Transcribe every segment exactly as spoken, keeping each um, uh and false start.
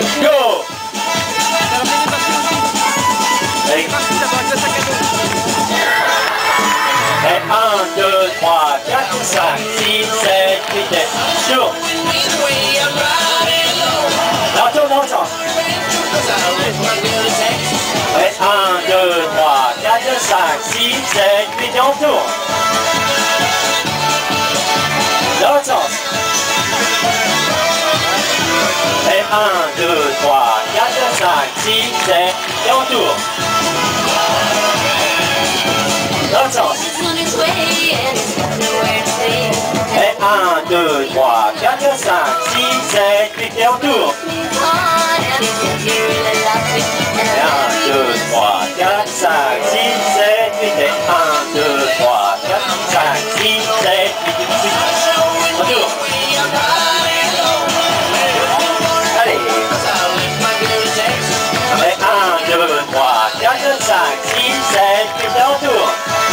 Go! Et un, deux, trois, quatre, cinq, six, sept, huit, et tourne. Là, tourne dans le sens. Et un, deux, trois, quatre, cinq, six, sept, huit, et on tourne. Dans le sens. Et un, deux, trois, quatre, cinq, six, sept, et on tourne. Dans le sens. Et un, deux, trois, quatre, cinq, six, sept, huit, et on tourne. Et un, deux, trois, quatre, cinq, six, sept, huit, et un, deux, trois, quatre, cinq, six, sept, huit, et on tourne. Allez. Et un, deux, trois, quatre, cinq, six, sept, huit, et on tourne.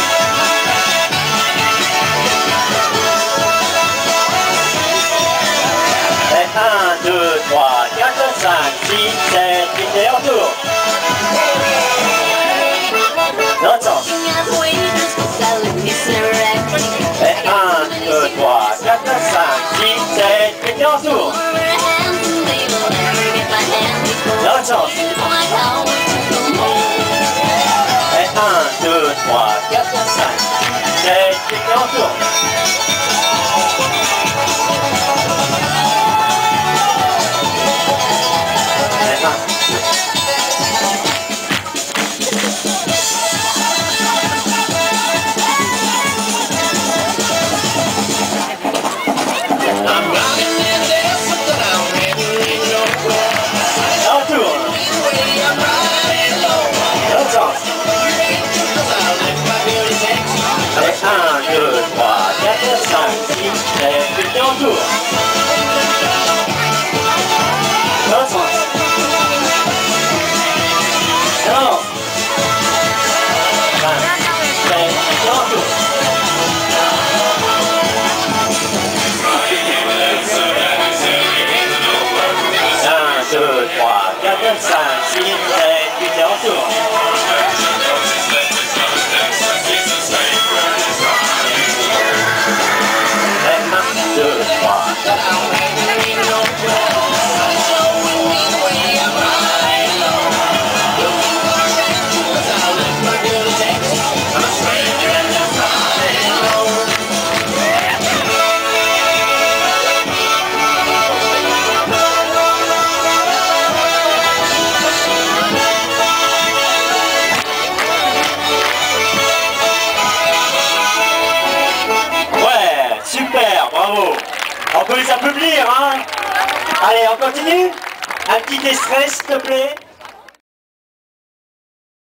un, deux, trois, quatre, cinq, six, sept, huit, et on tourne. L'autre sens. Et un, deux, trois, quatre, cinq, six, sept, huit, et on tourne. L'autre sens. Et un, deux, trois, quatre, cinq, sept, huit, et on tourne. un, deux, trois, quatre, cinq, six, sept, huit, et on tourne. L'autre sens. Non. cinq, sept, et on tourne. un, deux, trois, quatre, cinq, six, sept, huit, et on tourne. Bravo. On peut les applaudir, hein? Allez, on continue? Un petit extrait, s'il te plaît.